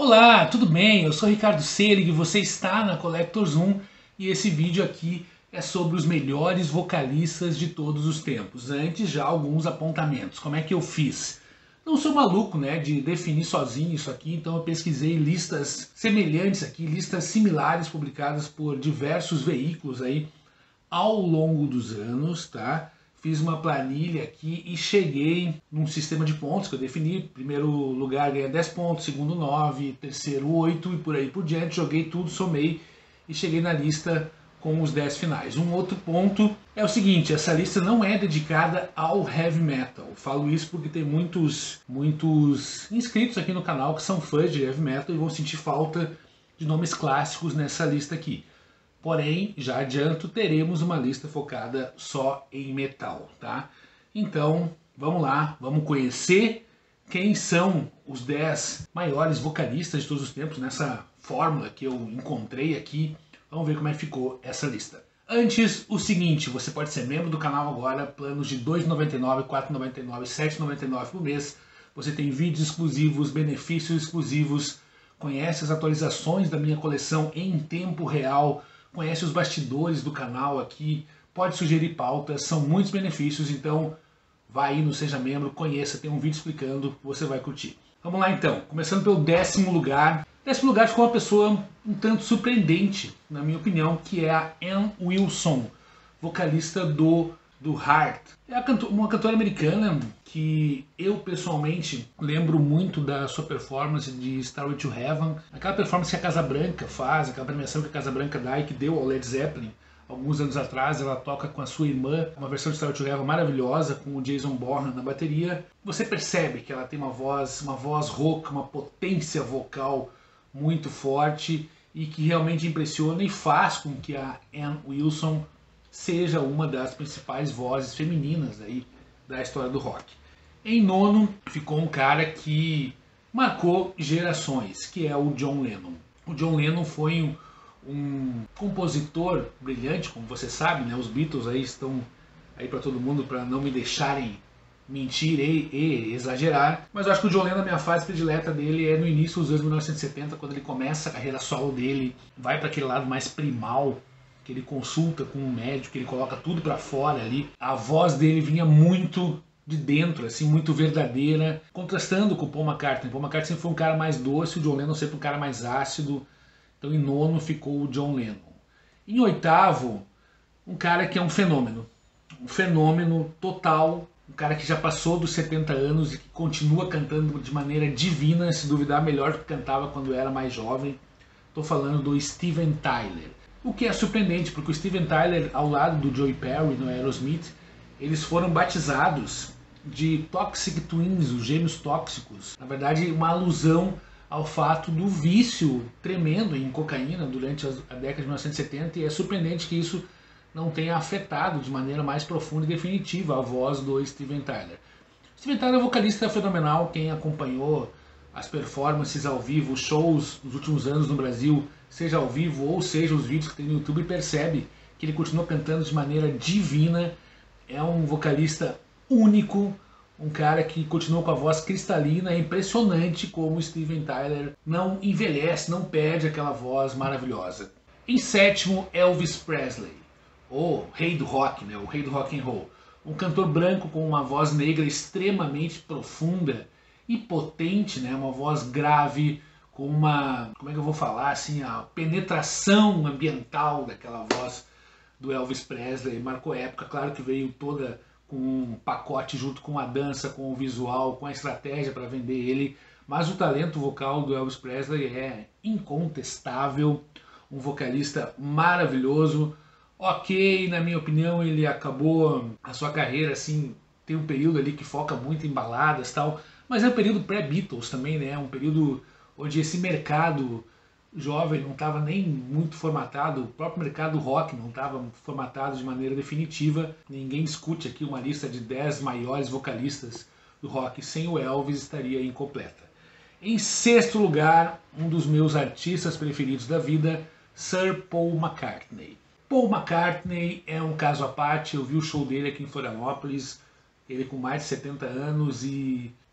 Olá, tudo bem? Eu sou Ricardo Selig, você está na Collector Zoom e esse vídeo aqui é sobre os melhores vocalistas de todos os tempos. Antes, já alguns apontamentos. Como é que eu fiz? Não sou maluco, né, de definir sozinho isso aqui, então eu pesquisei listas semelhantes aqui, listas similares publicadas por diversos veículos aí ao longo dos anos, tá? Fiz uma planilha aqui e cheguei num sistema de pontos que eu defini. Primeiro lugar ganha 10 pontos, segundo 9, terceiro 8 e por aí por diante. Joguei tudo, somei e cheguei na lista com os 10 finais. Um outro ponto é o seguinte, essa lista não é dedicada ao heavy metal. Falo isso porque tem muitos inscritos aqui no canal que são fãs de heavy metal e vão sentir falta de nomes clássicos nessa lista aqui. Porém, já adianto, teremos uma lista focada só em metal, tá? Então, vamos lá, vamos conhecer quem são os 10 maiores vocalistas de todos os tempos nessa fórmula que eu encontrei aqui. Vamos ver como é que ficou essa lista. Antes, o seguinte, você pode ser membro do canal agora, planos de R$ 2,99, R$ 4,99, R$ 7,99 por mês. Você tem vídeos exclusivos, benefícios exclusivos, conhece as atualizações da minha coleção em tempo real, conhece os bastidores do canal aqui, pode sugerir pautas, são muitos benefícios, então vai aí no Seja Membro, conheça, tem um vídeo explicando, você vai curtir. Vamos lá então, começando pelo 10º lugar. 10º lugar ficou uma pessoa um tanto surpreendente, na minha opinião, que é a Ann Wilson, vocalista do Heart. É uma cantora americana que eu pessoalmente lembro muito da sua performance de Stairway to Heaven, aquela performance que a Casa Branca faz, aquela premiação que a Casa Branca dá e que deu ao Led Zeppelin alguns anos atrás. Ela toca com a sua irmã uma versão de Stairway to Heaven maravilhosa com o Jason Bonham na bateria. Você percebe que ela tem uma voz rouca, uma potência vocal muito forte e que realmente impressiona e faz com que a Ann Wilson seja uma das principais vozes femininas aí da história do rock. Em nono ficou um cara que marcou gerações, que é o John Lennon. O John Lennon foi um compositor brilhante, como você sabe, né? Os Beatles aí estão aí para todo mundo para não me deixarem mentir e exagerar, mas eu acho que o John Lennon, a minha fase predileta dele é no início dos anos 1970, quando ele começa a carreira solo dele, vai para aquele lado mais primal, que ele consulta com um médico, ele coloca tudo para fora ali. A voz dele vinha muito de dentro, assim, muito verdadeira, contrastando com o Paul McCartney. Paul McCartney sempre foi um cara mais doce, o John Lennon sempre um cara mais ácido. Então em nono ficou o John Lennon. Em oitavo, um cara que é um fenômeno total, um cara que já passou dos 70 anos e que continua cantando de maneira divina, se duvidar melhor do que cantava quando era mais jovem. Estou falando do Steven Tyler. O que é surpreendente, porque o Steven Tyler, ao lado do Joey Perry no Aerosmith, eles foram batizados de Toxic Twins, os gêmeos tóxicos. Na verdade, uma alusão ao fato do vício tremendo em cocaína durante a década de 1970, e é surpreendente que isso não tenha afetado de maneira mais profunda e definitiva a voz do Steven Tyler. Steven Tyler é um vocalista fenomenal. Quem acompanhou as performances ao vivo, os shows nos últimos anos no Brasil, seja ao vivo ou seja os vídeos que tem no YouTube, percebe que ele continua cantando de maneira divina. É um vocalista único, um cara que continua com a voz cristalina. É impressionante como o Steven Tyler não envelhece, não perde aquela voz maravilhosa. Em sétimo, Elvis Presley, o rei do rock, né? O rei do rock and roll. Um cantor branco com uma voz negra extremamente profunda e potente, né? Uma voz grave, com uma, como é que eu vou falar, assim, a penetração ambiental daquela voz do Elvis Presley. Marcou época, claro que veio toda com um pacote junto com a dança, com o visual, com a estratégia para vender ele, mas o talento vocal do Elvis Presley é incontestável, um vocalista maravilhoso. Ok, na minha opinião, ele acabou a sua carreira, assim, tem um período ali que foca muito em baladas e tal, mas é um período pré-Beatles também, né? Um período onde esse mercado jovem não estava nem muito formatado, o próprio mercado rock não estava formatado de maneira definitiva. Ninguém discute aqui uma lista de 10 maiores vocalistas do rock, sem o Elvis estaria incompleta. Em sexto lugar, um dos meus artistas preferidos da vida, Sir Paul McCartney. Paul McCartney é um caso à parte. Eu vi o show dele aqui em Florianópolis, ele com mais de 70 anos, e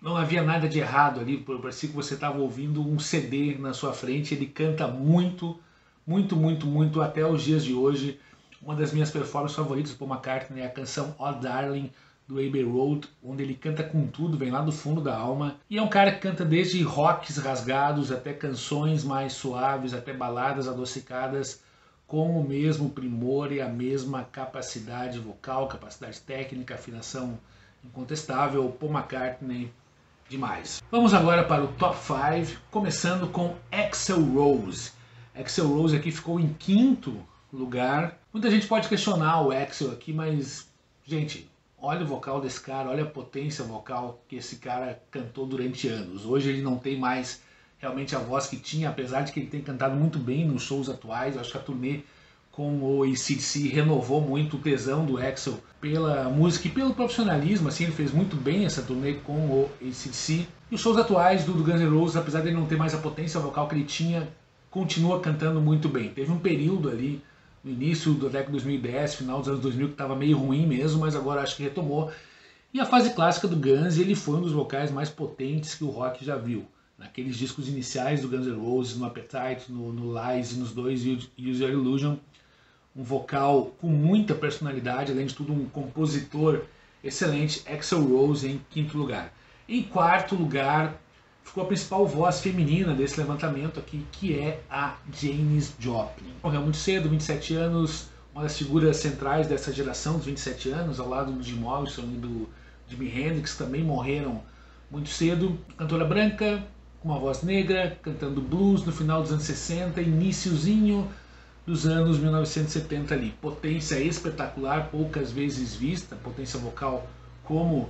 Não havia nada de errado ali, parecia que você estava ouvindo um CD na sua frente. Ele canta muito, muito, muito, muito até os dias de hoje. Uma das minhas performances favoritas do Paul McCartney é a canção Oh Darling, do Abbey Road, onde ele canta com tudo, vem lá do fundo da alma. E é um cara que canta desde rocks rasgados até canções mais suaves, até baladas adocicadas, com o mesmo primor e a mesma capacidade vocal, capacidade técnica, afinação incontestável. Paul McCartney, demais. Vamos agora para o Top 5, começando com Axl Rose. Axl Rose aqui ficou em quinto lugar. Muita gente pode questionar o Axl aqui, mas, gente, olha o vocal desse cara, olha a potência vocal que esse cara cantou durante anos. Hoje ele não tem mais realmente a voz que tinha, apesar de que ele tem cantado muito bem nos shows atuais. Eu acho que a turnê com o AC/DC renovou muito o tesão do Axl pela música e pelo profissionalismo. Assim, ele fez muito bem essa turnê com o AC/DC. E os shows atuais do Guns N' Roses, apesar de ele não ter mais a potência vocal que ele tinha, continua cantando muito bem. Teve um período ali no início da década de 2010, final dos anos 2000, que estava meio ruim mesmo, mas agora acho que retomou. E a fase clássica do Guns, ele foi um dos vocais mais potentes que o rock já viu. Naqueles discos iniciais do Guns N' Roses, no Appetite, no Lies, nos dois Use Your Illusion, um vocal com muita personalidade, além de tudo um compositor excelente. Axl Rose em quinto lugar. Em quarto lugar ficou a principal voz feminina desse levantamento aqui, que é a Janis Joplin. Morreu muito cedo, 27 anos, uma das figuras centrais dessa geração dos 27 anos, ao lado do Jim Morrison e do Jimi Hendrix, também morreram muito cedo. Cantora branca, com uma voz negra, cantando blues no final dos anos 60, iniciozinho dos anos 1970 ali. Potência espetacular, poucas vezes vista, potência vocal como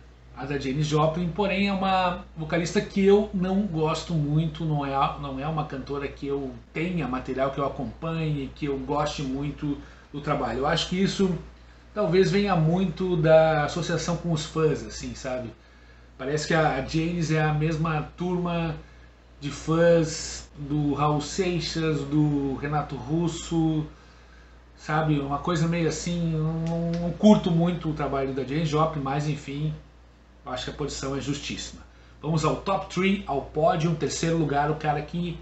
a da Janis Joplin, porém é uma vocalista que eu não gosto muito, não é uma cantora que eu tenha material, que eu acompanhe, que eu goste muito do trabalho. Eu acho que isso talvez venha muito da associação com os fãs, assim, sabe? Parece que a Janis é a mesma turma de fãs do Raul Seixas, do Renato Russo, sabe? Uma coisa meio assim, não curto muito o trabalho da Janis Joplin, mas enfim, eu acho que a posição é justíssima. Vamos ao top 3, ao pódio. Em terceiro lugar, o cara que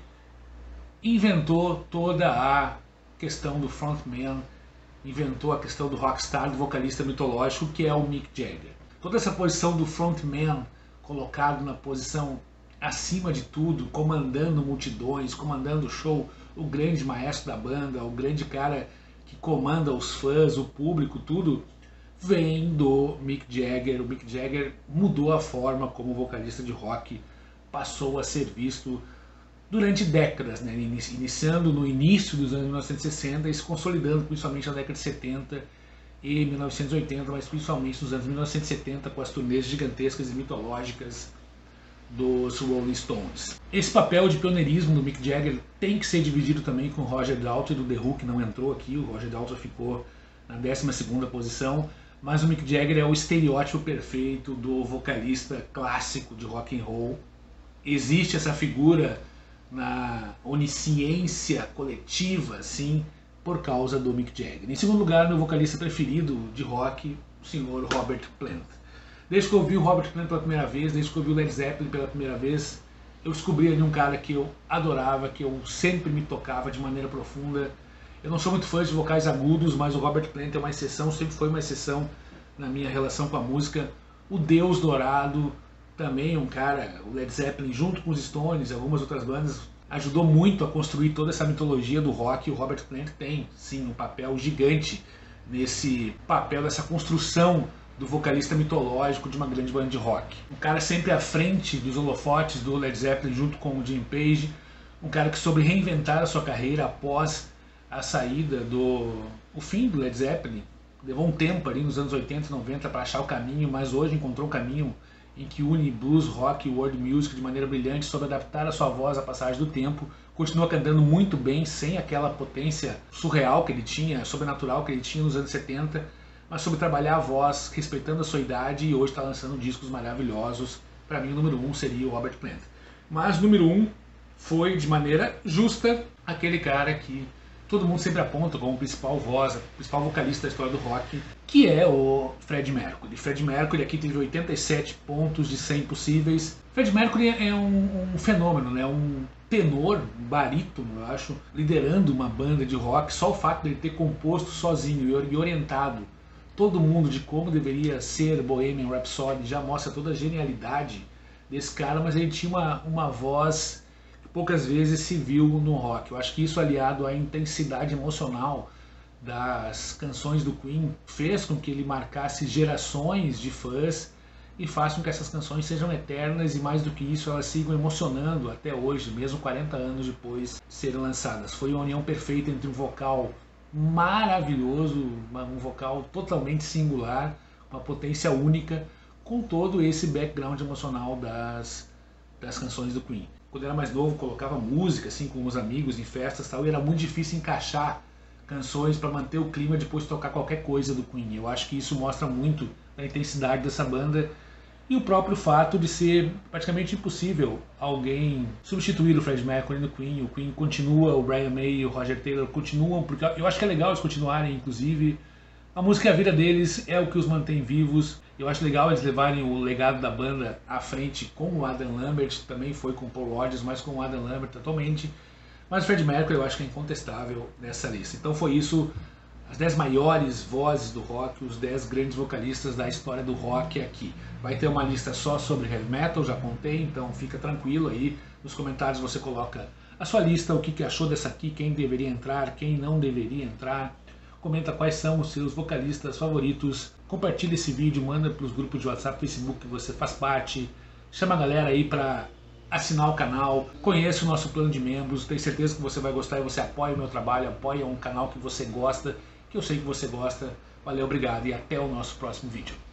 inventou toda a questão do frontman, inventou a questão do rockstar, do vocalista mitológico, que é o Mick Jagger. Toda essa posição do frontman, colocado na posição acima de tudo, comandando multidões, comandando o show, o grande maestro da banda, o grande cara que comanda os fãs, o público, tudo, vem do Mick Jagger. O Mick Jagger mudou a forma como o vocalista de rock passou a ser visto durante décadas, né? Iniciando no início dos anos 1960 e se consolidando principalmente na década de 70 e 1980, mas principalmente nos anos 1970 com as turnês gigantescas e mitológicas dos Rolling Stones. Esse papel de pioneirismo do Mick Jagger tem que ser dividido também com o Roger Daltrey do The Who, que não entrou aqui. O Roger Daltrey ficou na 12ª posição, mas o Mick Jagger é o estereótipo perfeito do vocalista clássico de rock and roll. Existe essa figura na onisciência coletiva, assim, por causa do Mick Jagger. Em segundo lugar, meu vocalista preferido de rock, o senhor Robert Plant. Desde que eu ouvi o Robert Plant pela primeira vez, desde que eu ouvi o Led Zeppelin pela primeira vez, eu descobri ali um cara que eu adorava, que eu sempre me tocava de maneira profunda. Eu não sou muito fã de vocais agudos, mas o Robert Plant é uma exceção, sempre foi uma exceção na minha relação com a música. O Deus Dourado, também um cara, o Led Zeppelin junto com os Stones e algumas outras bandas, ajudou muito a construir toda essa mitologia do rock. O Robert Plant tem, sim, um papel gigante nesse papel, dessa construção do vocalista mitológico de uma grande banda de rock. Um cara sempre à frente dos holofotes do Led Zeppelin junto com o Jimmy Page, um cara que soube reinventar a sua carreira após a saída o fim do Led Zeppelin. Levou um tempo ali nos anos 80 e 90 para achar o caminho, mas hoje encontrou um caminho em que une blues, rock e world music de maneira brilhante, soube adaptar a sua voz à passagem do tempo, continua cantando muito bem, sem aquela potência surreal que ele tinha, sobrenatural que ele tinha nos anos 70, mas soube trabalhar a voz, respeitando a sua idade, e hoje está lançando discos maravilhosos. Para mim o número 1 seria o Robert Plant. Mas o número 1 foi, de maneira justa, aquele cara que todo mundo sempre aponta como principal voz, principal vocalista da história do rock, que é o Freddie Mercury. Freddie Mercury aqui teve 87 pontos de 100 possíveis. Freddie Mercury é um fenômeno, né? Um tenor, um barítono, eu acho, liderando uma banda de rock. Só o fato dele ter composto sozinho e orientado todo mundo de como deveria ser Bohemian Rhapsody já mostra toda a genialidade desse cara, mas ele tinha uma voz que poucas vezes se viu no rock. Eu acho que isso, aliado à intensidade emocional das canções do Queen, fez com que ele marcasse gerações de fãs e faz com que essas canções sejam eternas e, mais do que isso, elas sigam emocionando até hoje, mesmo 40 anos depois de serem lançadas. Foi uma união perfeita entre um vocal maravilhoso, um vocal totalmente singular, uma potência única, com todo esse background emocional das canções do Queen. Quando eu era mais novo, colocava música assim com os amigos em festas e tal, e era muito difícil encaixar canções para manter o clima depois de tocar qualquer coisa do Queen. Eu acho que isso mostra muito a intensidade dessa banda e o próprio fato de ser praticamente impossível alguém substituir o Freddie Mercury no Queen. O Queen continua, o Brian May e o Roger Taylor continuam, porque eu acho que é legal eles continuarem, inclusive. A música e a vida deles é o que os mantém vivos. Eu acho legal eles levarem o legado da banda à frente com o Adam Lambert, também foi com o Paul Rodgers, mas com o Adam Lambert atualmente. Mas o Freddie Mercury eu acho que é incontestável nessa lista. Então foi isso, as 10 maiores vozes do rock, os 10 grandes vocalistas da história do rock aqui. Vai ter uma lista só sobre heavy metal, já contei, então fica tranquilo aí. Nos comentários você coloca a sua lista, o que achou dessa aqui, quem deveria entrar, quem não deveria entrar. Comenta quais são os seus vocalistas favoritos. Compartilha esse vídeo, manda para os grupos de WhatsApp, Facebook que você faz parte. Chama a galera aí para assinar o canal, conheça o nosso plano de membros, tenho certeza que você vai gostar e você apoia o meu trabalho, apoia um canal que você gosta, que eu sei que você gosta. Valeu, obrigado e até o nosso próximo vídeo.